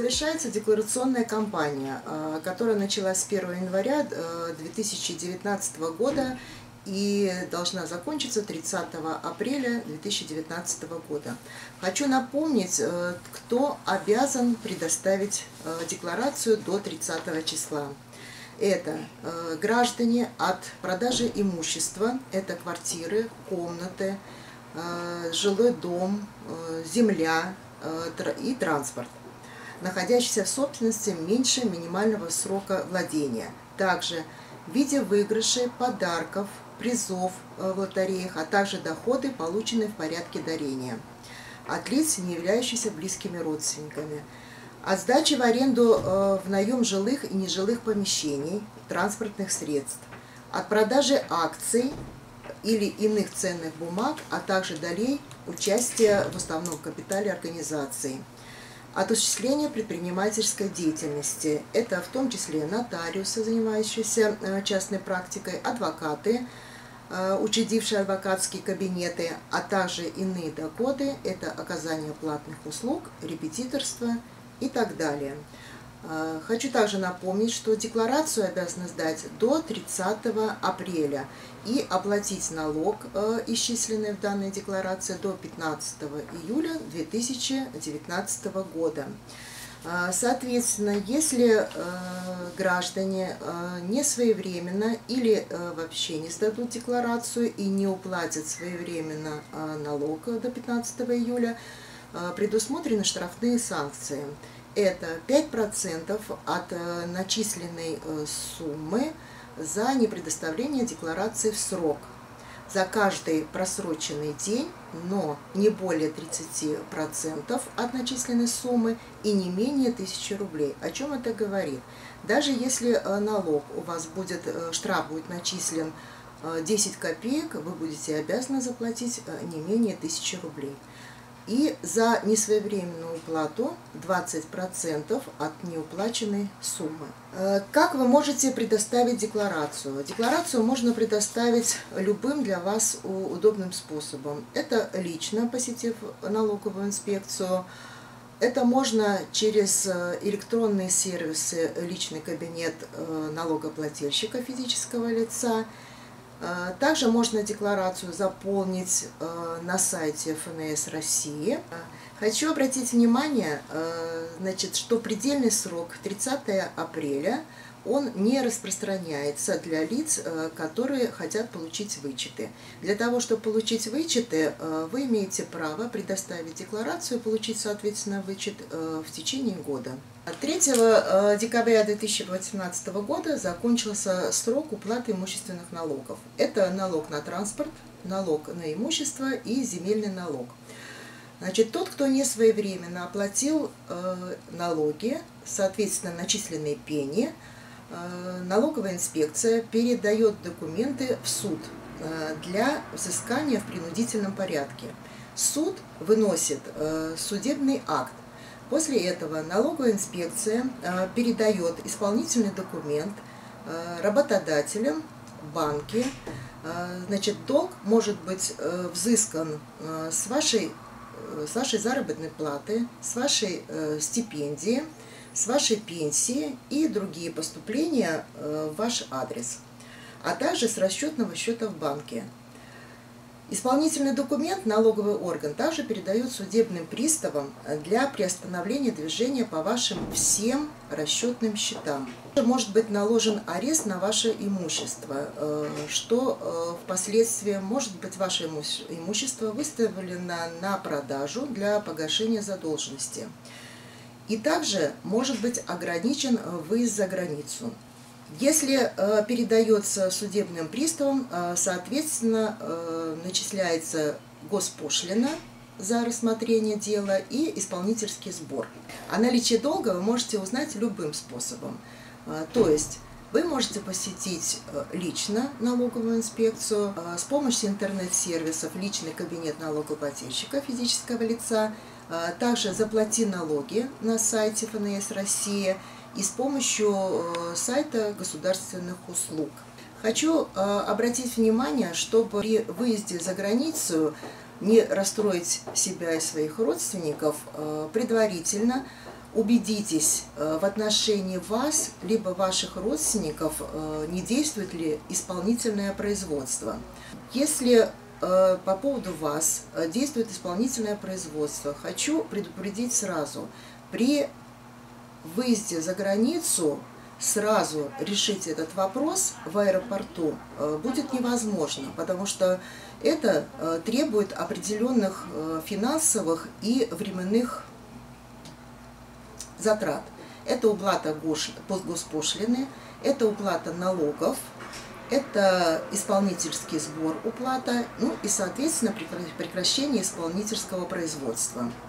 Завершается декларационная кампания, которая началась с 1 января 2019 года и должна закончиться 30 апреля 2019 года. Хочу напомнить, кто обязан предоставить декларацию до 30 числа. Это граждане от продажи имущества, это квартиры, комнаты, жилой дом, земля и транспорт, находящийся в собственности меньше минимального срока владения. Также в виде выигрышей, подарков, призов в лотереях, а также доходы, полученные в порядке дарения от лиц, не являющихся близкими родственниками. От сдачи в аренду в наем жилых и нежилых помещений, транспортных средств, от продажи акций или иных ценных бумаг, а также долей участия в уставном капитале организации, от осуществления предпринимательской деятельности. Это в том числе нотариусы, занимающиеся частной практикой, адвокаты, учредившие адвокатские кабинеты, а также иные доходы, это оказание платных услуг, репетиторство и так далее. Хочу также напомнить, что декларацию обязаны сдать до 30 апреля и оплатить налог, исчисленный в данной декларации, до 15 июля 2019 года. Соответственно, если граждане не своевременно или вообще не сдадут декларацию и не уплатят своевременно налог до 15 июля, предусмотрены штрафные санкции. Это 5% от начисленной суммы за непредоставление декларации в срок. За каждый просроченный день, но не более 30% от начисленной суммы и не менее 1000 рублей. О чем это говорит? Даже если налог у вас будет, штраф будет начислен 10 копеек, вы будете обязаны заплатить не менее 1000 рублей. И за несвоевременную уплату 20% от неуплаченной суммы. Как вы можете предоставить декларацию? Декларацию можно предоставить любым для вас удобным способом. Это лично, посетив налоговую инспекцию. Это можно через электронные сервисы «Личный кабинет налогоплательщика физического лица». Также можно декларацию заполнить на сайте ФНС России. Хочу обратить внимание, что предельный срок 30 апреля он не распространяется для лиц, которые хотят получить вычеты. Для того, чтобы получить вычеты, вы имеете право предоставить декларацию и получить, соответственно, вычет в течение года. 3 декабря 2018 года закончился срок уплаты имущественных налогов. Это налог на транспорт, налог на имущество и земельный налог. Тот, кто не своевременно оплатил налоги, соответственно, начисленные пени, налоговая инспекция передает документы в суд для взыскания в принудительном порядке. Суд выносит судебный акт. После этого налоговая инспекция передает исполнительный документ работодателям, банке. Долг может быть взыскан с вашей заработной платы, с вашей стипендии, с вашей пенсии и другие поступления в ваш адрес, а также с расчетного счета в банке. Исполнительный документ налоговый орган также передает судебным приставам для приостановления движения по вашим всем расчетным счетам. Может быть наложен арест на ваше имущество, что впоследствии может быть ваше имущество выставлено на продажу для погашения задолженности. И также может быть ограничен выезд за границу. Если передается судебным приставам, соответственно, начисляется госпошлина за рассмотрение дела и исполнительский сбор. О наличии долга вы можете узнать любым способом. То есть вы можете посетить лично налоговую инспекцию с помощью интернет-сервисов «Личный кабинет налогоплательщика физического лица», также «Заплати налоги» на сайте ФНС России и с помощью сайта государственных услуг. Хочу обратить внимание, чтобы при выезде за границу не расстроить себя и своих родственников, предварительно убедитесь в отношении вас, либо ваших родственников, не действует ли исполнительное производство. Если по поводу вас действует исполнительное производство, хочу предупредить сразу, при выезде за границу сразу решить этот вопрос в аэропорту будет невозможно, потому что это требует определенных финансовых и временных затрат. Это уплата госпошлины, это уплата налогов, это исполнительский сбор уплата, ну и, соответственно, прекращение исполнительского производства.